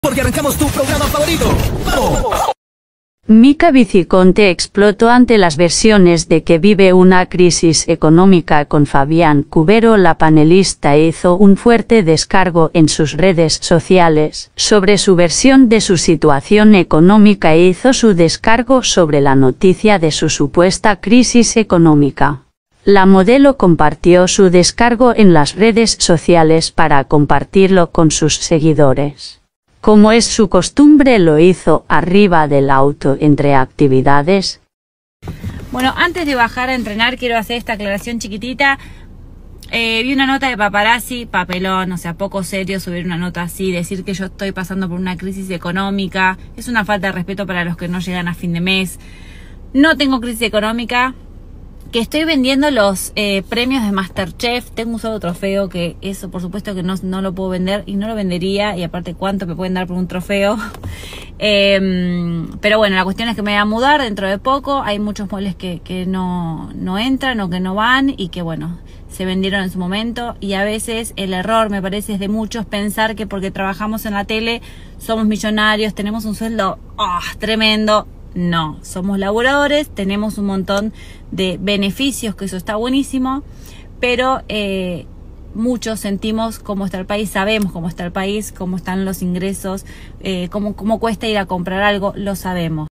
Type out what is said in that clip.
Porque arrancamos tu programa favorito. ¡Vamos! Mica Viciconte explotó ante las versiones de que vive una crisis económica con Fabián Cubero. La panelista hizo un fuerte descargo en sus redes sociales sobre su versión de su situación económica e hizo su descargo sobre la noticia de su supuesta crisis económica. La modelo compartió su descargo en las redes sociales para compartirlo con sus seguidores. Como es su costumbre, lo hizo arriba del auto entre actividades. Bueno, antes de bajar a entrenar quiero hacer esta aclaración chiquitita. Vi una nota de paparazzi, papelón, o sea, poco serio subir una nota así, decir que yo estoy pasando por una crisis económica. Es una falta de respeto para los que no llegan a fin de mes. No tengo crisis económica. Que estoy vendiendo los premios de Masterchef. Tengo un solo trofeo que eso por supuesto que no lo puedo vender y no lo vendería. Y aparte cuánto me pueden dar por un trofeo. Pero bueno, la cuestión es que me voy a mudar dentro de poco. Hay muchos muebles que no entran o que no van y que bueno, se vendieron en su momento. Y a veces el error me parece es de muchos pensar que porque trabajamos en la tele somos millonarios, tenemos un sueldo tremendo. No, somos laburadores, tenemos un montón de beneficios, que eso está buenísimo, pero muchos sentimos cómo está el país, sabemos cómo está el país, cómo están los ingresos, cómo cuesta ir a comprar algo, lo sabemos.